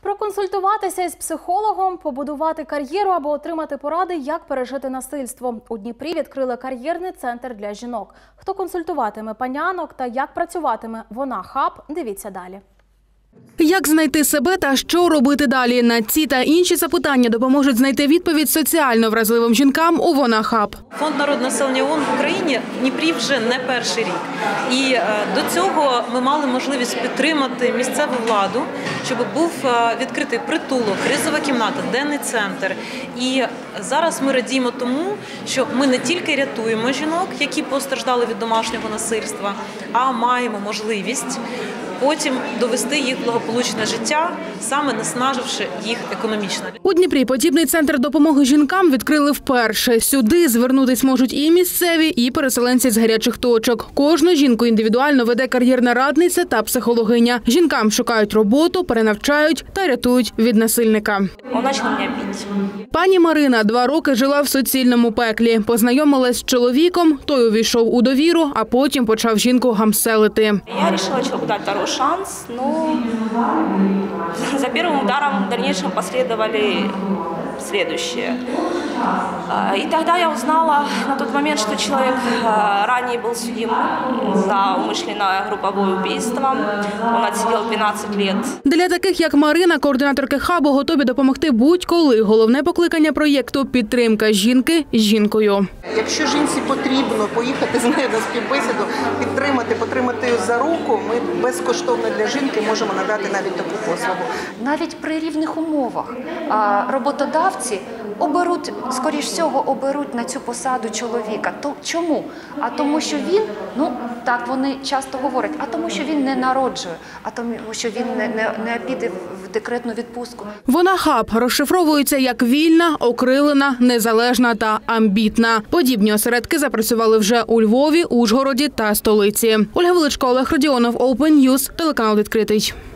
Проконсультуватися із психологом, побудувати кар'єру або отримати поради, як пережити насильство. У Дніпрі відкрили кар'єрний центр для жінок. Хто консультуватиме панянок та як працюватиме «Вона Хаб» – дивіться далі. Як знайти себе та що робити далі? На ці та інші запитання допоможуть знайти відповідь соціально вразливим жінкам у «Вона Хаб». Фонд народного населення ООН в Україні в Дніпрі вже не перший рік. І до цього ми мали можливість підтримати місцеву владу, щоб був відкритий притулок, кризова кімната, денний центр. І зараз ми радіємо тому, що ми не тільки рятуємо жінок, які постраждали від домашнього насильства, а маємо можливість потім довести їх благополучне життя, саме наснаживши їх економічно. У Дніпрі подібний центр допомоги жінкам відкрили вперше. Сюди звернутись можуть і місцеві, і переселенці з гарячих точок. Кожну жінку індивідуально веде кар'єрна радниця та психологиня. Жінкам шукають роботу, перенавчають та рятують від насильника. Он почав мене бити. Пані Марина 2 роки жила в суцільному пеклі. Познайомилась з чоловіком, той увійшов у довіру, а потім почав жінку гамселити. Я вирішила чоловіку дати второй шанс, но за первым ударом в дальнейшем последовали следующее. И тогда я узнала на тот момент, что человек ранее был судим за умышленное групповое убийство. Он отсидел 12 лет. Для таких, як Марина, координаторки хабу готові допомогти будь-коли. Головне покликання проєкту – підтримка жінки жінкою. Якщо жінці потрібно поїхати з нею на співбесіду, потримати її за руку, ми безкоштовно для жінки можемо надати навіть таку послугу. Навіть при рівних умовах роботодавці скоріш всього, оберуть на цю посаду чоловіка. Чому? А тому, що він, так вони часто говорять, а тому, що він не народжує, а тому, що він не піде в декретну відпустку. «Вона Хаб» розшифровується як вільна, окрилена, незалежна та амбітна. Подібні осередки запрацювали вже у Львові, Ужгороді та столиці. Ольга Величко, Олег Родіонов, Open News, телеканал «Відкритий».